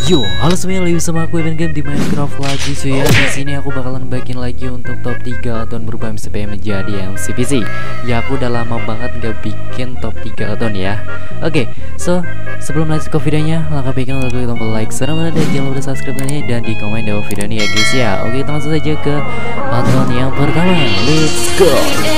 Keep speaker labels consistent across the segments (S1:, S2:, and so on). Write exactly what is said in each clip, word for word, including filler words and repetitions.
S1: Yo, halo semuanya, lagi sama aku Evan Game di Minecraft lagi cuy ya. Di sini aku bakalan bagiin lagi untuk top tiga addon berubah M C P menjadi M C P C. Ya, aku udah lama banget gak bikin top tiga addon ya. Oke, okay, so sebelum lanjut ke videonya, langkah bikin untuk klik tombol like serta dan jangan lupa subscribe dan di komen di bawah video ini ya guys ya. Oke, kita langsung saja ke addon yang pertama. Let's go.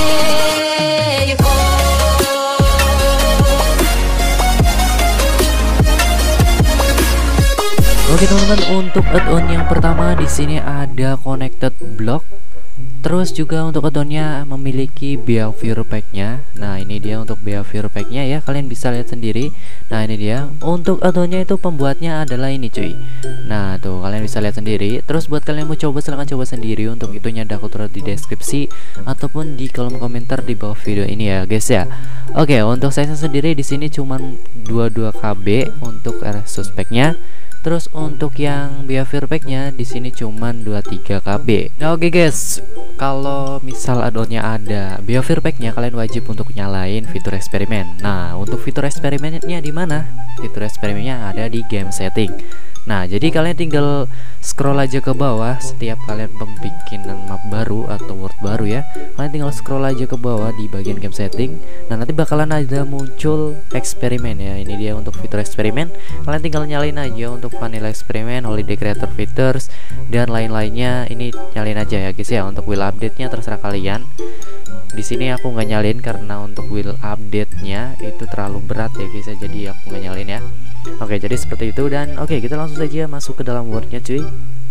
S1: Oke teman-teman, untuk addon yang pertama di sini ada connected block. Terus juga untuk addonnya memiliki behavior pack-nya. Nah, ini dia untuk behavior pack-nya ya. Kalian bisa lihat sendiri. Nah, ini dia. Untuk addonnya itu pembuatnya adalah ini cuy. Nah, tuh kalian bisa lihat sendiri. Terus buat kalian yang mau coba silahkan coba sendiri. Untuk itunya ada aku taruh di deskripsi ataupun di kolom komentar di bawah video ini ya, guys ya. Oke, untuk size sendiri di sini cuman dua puluh dua K B untuk resource pack-nya. Terus untuk yang behavior pack-nya di sini cuman dua puluh tiga K B. Nah, oke okay guys, kalau misal addonnya ada behavior pack-nya, kalian wajib untuk nyalain fitur eksperimen. Nah, untuk fitur eksperimennya di mana? Fitur eksperimennya ada di game setting. Nah, jadi kalian tinggal scroll aja ke bawah setiap kalian pembikinan map baru atau world baru ya. Kalian tinggal scroll aja ke bawah di bagian game setting. Nah, nanti bakalan ada muncul eksperimen ya. Ini dia untuk fitur eksperimen. Kalian tinggal nyalain aja untuk vanilla eksperimen, holiday creator features dan lain-lainnya. Ini nyalain aja ya guys ya. Untuk will update-nya terserah kalian. Di sini aku nggak nyalin karena untuk will update-nya itu terlalu berat ya guys ya. Jadi aku nggak nyalin ya. Oke, jadi seperti itu dan oke, kita langsung saja masuk ke dalam wordnya cuy.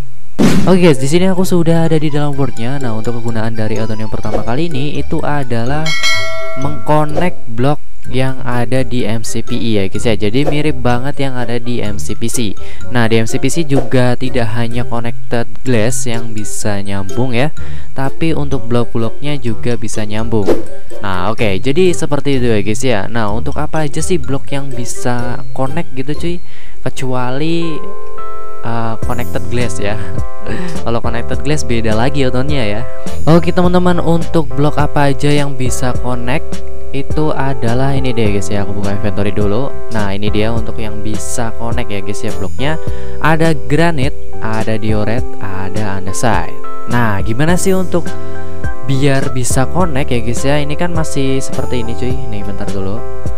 S1: Oke guys, di sini aku sudah ada di dalam wordnya. Nah, untuk kegunaan dari addon yang pertama kali ini itu adalah mengconnect blok yang ada di M C P I ya guys ya. Jadi mirip banget yang ada di M C P C. Nah, di M C P C juga tidak hanya connected glass yang bisa nyambung ya, tapi untuk blok-bloknya juga bisa nyambung. Nah, oke, okay, jadi seperti itu ya guys ya. Nah, untuk apa aja sih blok yang bisa connect gitu cuy? Kecuali uh, connected glass ya. Kalau connected glass beda lagi addonnya ya. Oke teman-teman, untuk blok apa aja yang bisa connect itu adalah ini dia guys ya. Aku buka inventory dulu. Nah, ini dia untuk yang bisa connect ya guys ya bloknya. Ada granite, ada diorit, ada andesite. Nah, gimana sih untuk biar bisa connect ya guys ya? Ini kan masih seperti ini cuy. Nih bentar dulu.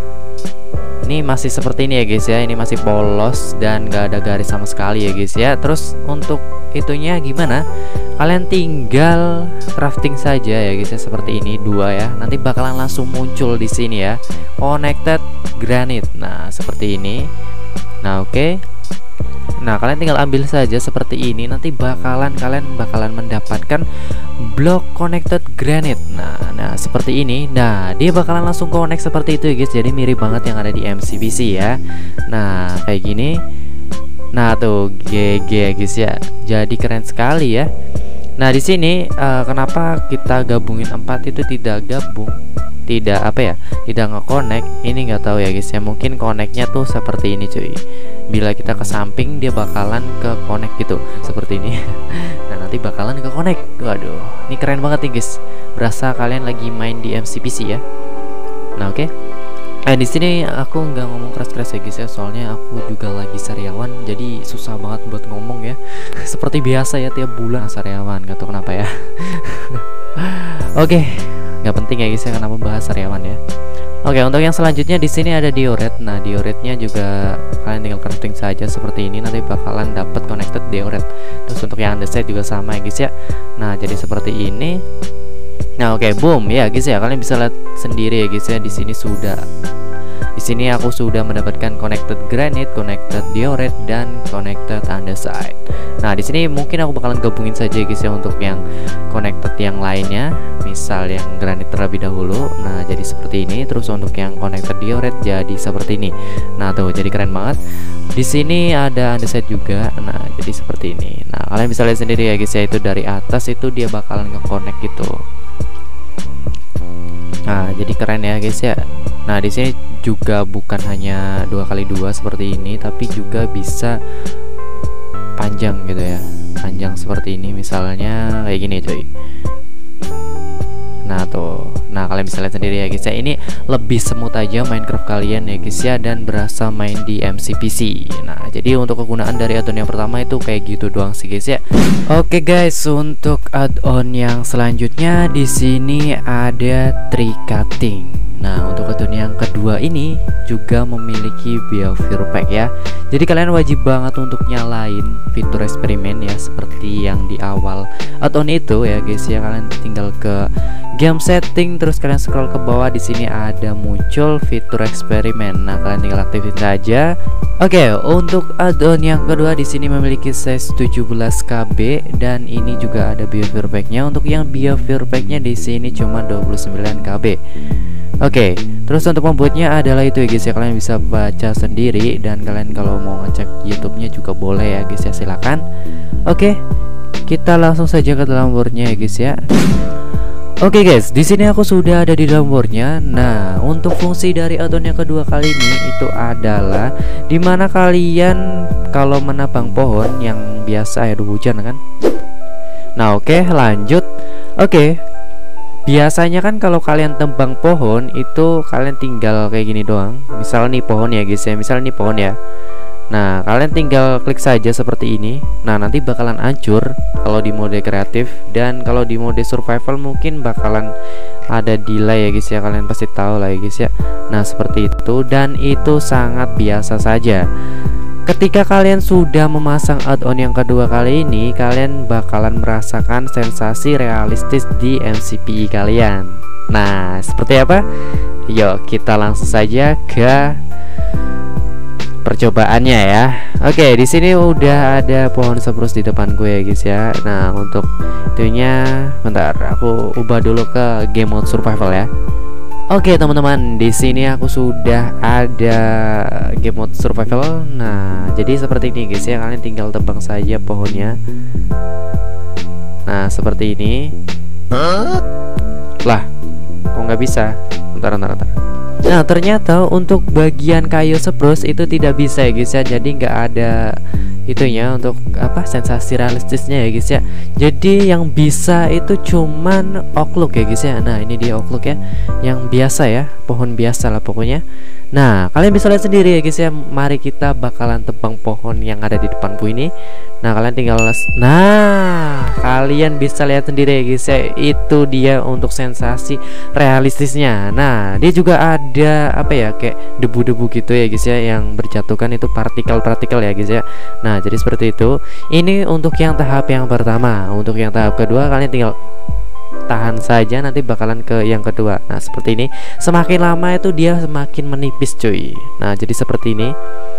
S1: Ini masih seperti ini ya guys ya. Ini masih polos dan gak ada garis sama sekali ya guys ya. Terus untuk itunya gimana? Kalian tinggal crafting saja ya guys ya, seperti ini dua ya. Nanti bakalan langsung muncul di sini ya. Connected granite. Nah, seperti ini. Nah, oke. Okay. Nah, kalian tinggal ambil saja seperti ini. Nanti bakalan kalian bakalan mendapatkan blok connected granite. Nah, nah seperti ini. Nah, dia bakalan langsung connect seperti itu ya guys. Jadi mirip banget yang ada di M C P C ya. Nah, kayak gini. Nah, tuh G G ya guys ya. Jadi keren sekali ya. Nah, di sini uh, kenapa kita gabungin empat itu tidak gabung? Tidak apa ya? Tidak nge-connect. Ini nggak tahu ya guys ya. Mungkin connectnya tuh seperti ini cuy. Bila kita ke samping dia bakalan ke connect gitu, seperti ini. Nah, nanti bakalan ke connect. Waduh, ini keren banget nih guys. Berasa kalian lagi main di M C P C ya. Nah, oke. Okay. Eh, di sini aku nggak ngomong keras-keras ya guys ya, soalnya aku juga lagi sariawan, jadi susah banget buat ngomong ya. Seperti biasa ya, tiap bulan sariawan, nggak tahu kenapa ya. Oke, okay. Nggak penting ya guys ya kenapa bahas sariawan ya. Oke, okay, untuk yang selanjutnya di sini ada diorit. Nah, dioritnya juga kalian tinggal crafting saja seperti ini, nanti bakalan dapat connected diorit. Terus untuk yang andesite juga sama ya guys ya. Nah, jadi seperti ini. Nah, oke, okay, boom ya guys ya. Kalian bisa lihat sendiri ya guys ya. Di sini sudah Di sini aku sudah mendapatkan connected granite, connected diorit dan connected andesite. Nah, di sini mungkin aku bakalan gabungin saja guys ya untuk yang connected yang lainnya. Misal yang granite terlebih dahulu. Nah, jadi seperti ini. Terus untuk yang connected diorit jadi seperti ini. Nah, tuh jadi keren banget. Di sini ada andesite juga. Nah, jadi seperti ini. Nah, kalian bisa lihat sendiri ya guys ya, itu dari atas itu dia bakalan nge-connect gitu. Nah, jadi keren ya guys ya. Nah, di sini juga bukan hanya dua kali dua seperti ini, tapi juga bisa panjang gitu ya. Panjang seperti ini misalnya kayak gini cuy. Nah, tuh. Nah kalian bisa lihat sendiri ya guys ya, ini lebih smooth aja Minecraft kalian ya guys ya, dan berasa main di M C P C. Nah jadi untuk kegunaan dari add-on yang pertama itu kayak gitu doang sih guys ya. Oke guys, untuk add-on yang selanjutnya di sini ada tree cutting. Nah untuk add-on yang kedua ini juga memiliki behavior pack ya. Jadi kalian wajib banget untuk nyalain fitur eksperimen ya, seperti yang di awal add-on itu ya guys ya. Kalian tinggal ke game setting, terus kalian scroll ke bawah, di sini ada muncul fitur eksperimen. Nah kalian tinggal aktifin saja. Oke, untuk add-on yang kedua di sini memiliki size tujuh belas K B dan ini juga ada behavior pack-nya. Untuk yang behavior pack-nya di sini cuma dua puluh sembilan K B. Oke, terus untuk pembuatnya adalah itu ya guys ya, kalian bisa baca sendiri, dan kalian kalau mau ngecek YouTube-nya juga boleh ya guys ya, silakan. Oke, kita langsung saja ke dalam Word-nya ya guys ya. Oke guys, di sini aku sudah ada di dalam Word-nya. Nah, untuk fungsi dari add-on yang kedua kali ini itu adalah dimana kalian kalau menabang pohon yang biasa ya, hujan kan. Nah, oke, lanjut. Oke. Biasanya kan kalau kalian tebang pohon itu kalian tinggal kayak gini doang. Misal nih pohon ya guys ya, misal nih pohon ya. Nah kalian tinggal klik saja seperti ini. Nah nanti bakalan hancur kalau di mode kreatif, dan kalau di mode survival mungkin bakalan ada delay ya guys ya, kalian pasti tahu lah ya guys ya. Nah seperti itu, dan itu sangat biasa saja. Ketika kalian sudah memasang add-on yang kedua kali ini, kalian bakalan merasakan sensasi realistis di M C P I kalian. Nah, seperti apa? Yuk, kita langsung saja ke percobaannya ya. Oke, di sini udah ada pohon spruce di depan gue ya guys ya. Nah, untuk itunya bentar, aku ubah dulu ke game mode survival ya. Oke teman-teman, di sini aku sudah ada game mode survival. Nah, jadi seperti ini guys ya, kalian tinggal tebang saja pohonnya. Nah, seperti ini. Lah, kok nggak bisa? Bentar, bentar, bentar. Nah, ternyata untuk bagian kayu spruce itu tidak bisa ya guys ya. Jadi nggak ada itunya untuk apa, sensasi realistisnya ya guys ya. Jadi yang bisa itu cuman oak ya guys ya. Nah ini dia oak ya, yang biasa ya, pohon biasa lah pokoknya. Nah kalian bisa lihat sendiri ya guys ya. Mari kita bakalan tebang pohon yang ada di depanku ini. Nah kalian tinggal, nah kalian bisa lihat sendiri ya guys ya, itu dia untuk sensasi realistisnya. Nah dia juga ada apa ya, kayak debu-debu gitu ya guys ya, yang berjatuhkan itu partikel-partikel ya guys ya. Nah jadi seperti itu. Ini untuk yang tahap yang pertama. Untuk yang tahap kedua kalian tinggal tahan saja, nanti bakalan ke yang kedua. Nah seperti ini, semakin lama itu dia semakin menipis cuy. Nah jadi seperti ini.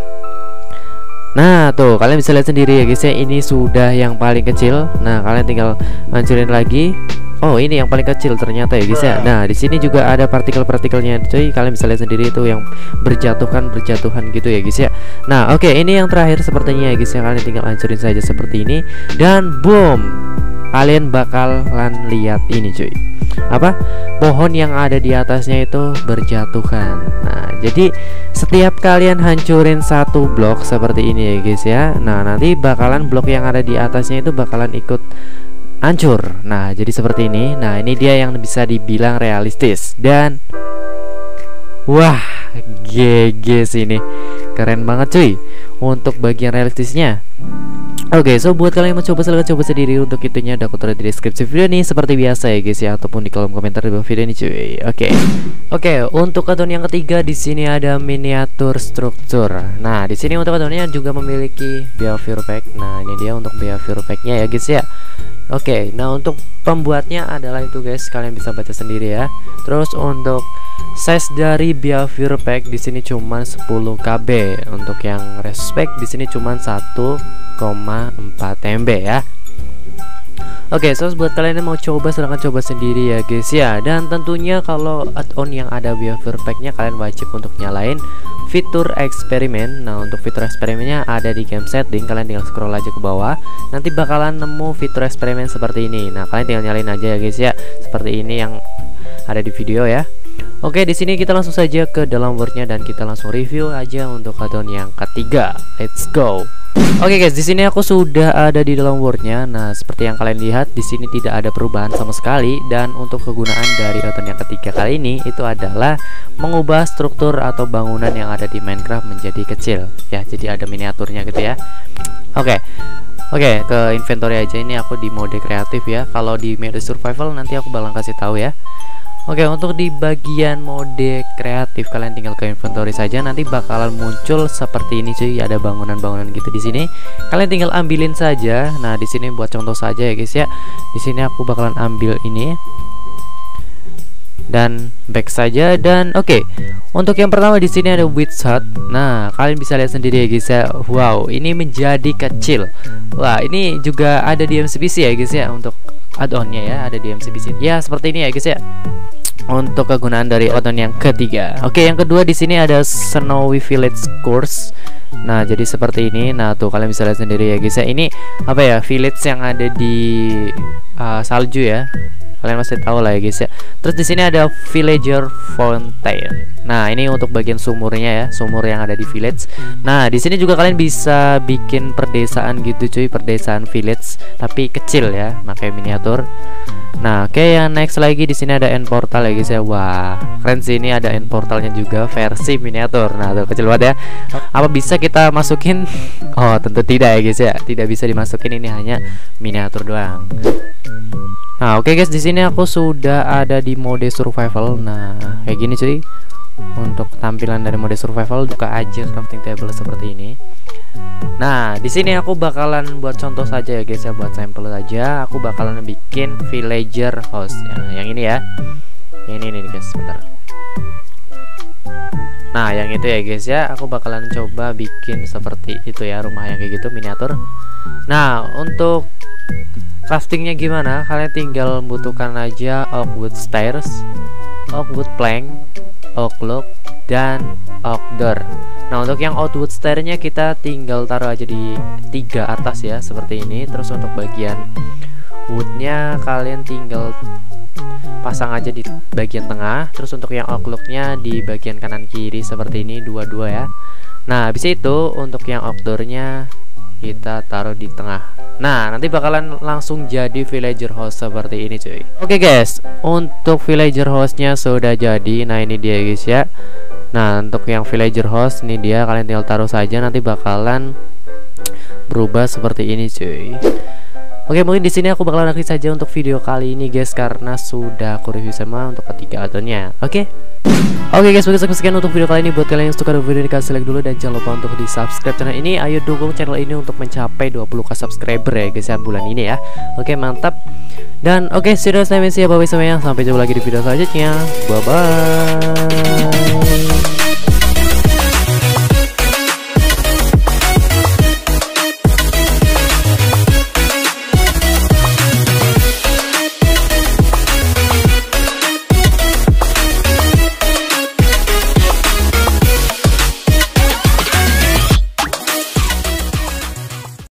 S1: Nah tuh kalian bisa lihat sendiri ya guys ya, ini sudah yang paling kecil. Nah kalian tinggal hancurin lagi. Oh ini yang paling kecil ternyata ya guys ya. Nah di sini juga ada partikel-partikelnya cuy, kalian bisa lihat sendiri itu yang berjatuhan berjatuhan gitu ya guys ya. Nah oke, ini yang terakhir sepertinya ya guys ya, kalian tinggal hancurin saja seperti ini, dan boom, kalian bakalan lihat ini cuy, apa, pohon yang ada di atasnya itu berjatuhan. Nah jadi setiap kalian hancurin satu blok seperti ini ya guys ya, nah nanti bakalan blok yang ada di atasnya itu bakalan ikut hancur. Nah jadi seperti ini. Nah ini dia yang bisa dibilang realistis, dan wah G G sih, ini keren banget cuy untuk bagian realistisnya. Oke, okay, so buat kalian yang mau coba, silahkan coba sendiri. Untuk itunya ada aku taruh di deskripsi video ini seperti biasa ya guys ya, ataupun di kolom komentar di bawah video ini cuy. Oke. Okay. Oke, okay, untuk add-on yang ketiga di sini ada miniatur struktur. Nah, di sini untuk add-onnya juga memiliki behavior pack. Nah, ini dia untuk behavior pack-nya ya guys ya. Oke, okay, nah untuk pembuatnya adalah itu guys, kalian bisa baca sendiri ya. Terus untuk size dari behavior pack di sini cuma sepuluh K B. Untuk yang respect di sini cuma satu koma empat M B ya. Oke, okay, so buat kalian yang mau coba silahkan coba sendiri ya guys ya. Dan tentunya kalau add-on yang ada behavior pack-nya kalian wajib untuk nyalain fitur eksperimen. Nah untuk fitur eksperimennya ada di game setting, kalian tinggal scroll aja ke bawah, nanti bakalan nemu fitur eksperimen seperti ini. Nah kalian tinggal nyalain aja ya guys ya, seperti ini yang ada di video ya. Oke, di sini kita langsung saja ke dalam Word-nya dan kita langsung review aja untuk add-on yang ketiga. Let's go. Oke guys, di sini aku sudah ada di dalam Word-nya. Nah, seperti yang kalian lihat di sini tidak ada perubahan sama sekali, dan untuk kegunaan dari outline yang ketiga kali ini itu adalah mengubah struktur atau bangunan yang ada di Minecraft menjadi kecil ya. Jadi ada miniaturnya gitu ya. Oke. Oke, ke inventory aja. Ini aku di mode kreatif ya. Kalau di mode survival nanti aku bakal kasih tahu ya. Oke, untuk di bagian mode kreatif kalian tinggal ke inventory saja, nanti bakalan muncul seperti ini cuy, ada bangunan-bangunan gitu di sini. Kalian tinggal ambilin saja. Nah, di sini buat contoh saja ya guys ya. Di sini aku bakalan ambil ini. Dan back saja dan oke. Okay. Untuk yang pertama di sini ada witch hut. Nah, kalian bisa lihat sendiri ya guys ya. Wow, ini menjadi kecil. Wah, ini juga ada di M C P C ya guys ya, untuk add-onnya ya, ada di M C P C. Ya, seperti ini ya guys ya. Untuk kegunaan dari add-on yang ketiga. Oke, yang kedua di sini ada Snowy Village Course. Nah, jadi seperti ini. Nah, tuh kalian bisa lihat sendiri ya guys ya. Ini apa ya? Village yang ada di uh, salju ya. Kalian masih tahu lah ya guys ya. Terus di sini ada Villager Fountain. Nah, ini untuk bagian sumurnya ya, sumur yang ada di village. Nah, di sini juga kalian bisa bikin perdesaan gitu cuy, perdesaan village tapi kecil ya, pakai miniatur. Nah, oke, okay, yang next lagi di sini ada end portal ya guys ya. Wah, keren sih, ini ada end portalnya juga versi miniatur. Nah, tuh kecil banget ya. Apa bisa kita masukin? Oh, tentu tidak ya guys ya. Tidak bisa dimasukin, ini hanya miniatur doang. Nah, oke okay guys, di sini aku sudah ada di mode survival. Nah, kayak gini cuy. Untuk tampilan dari mode survival, buka aja crafting table seperti ini. Nah, di sini aku bakalan buat contoh saja ya guys ya, buat sampel saja. Aku bakalan bikin villager house ya, yang ini ya. Yang ini nih guys, bentar. Nah, yang itu ya guys ya, aku bakalan coba bikin seperti itu ya, rumah yang kayak gitu miniatur. Nah, untuk craftingnya gimana? Kalian tinggal butuhkan aja oak wood stairs, oak wood plank, oak log, dan oak door. Nah, untuk yang outwood stairnya kita tinggal taruh aja di tiga atas ya, seperti ini. Terus untuk bagian woodnya kalian tinggal pasang aja di bagian tengah. Terus untuk yang oak lognya di bagian kanan kiri seperti ini, dua-dua ya. Nah, habis itu untuk yang oak doornya kita taruh di tengah. Nah, nanti bakalan langsung jadi villager house seperti ini cuy. Oke guys, untuk villager house-nya sudah jadi. Nah, ini dia guys ya. Nah, untuk yang villager house ini dia, kalian tinggal taruh saja, nanti bakalan berubah seperti ini cuy. Oke, mungkin di sini aku bakalan akhiri saja untuk video kali ini guys, karena sudah aku review sama untuk ketiga add-onnya. Oke. Oke guys, mungkin sekian untuk video kali ini. Buat kalian yang suka dengan video ini, kalian like dulu dan jangan lupa untuk di subscribe channel ini. Ayo dukung channel ini untuk mencapai dua puluh k subscriber ya guys ya, bulan ini ya. Oke, mantap. Dan oke, sudah saya Messi ya, bye bye semuanya. Sampai jumpa lagi di video selanjutnya. Bye bye.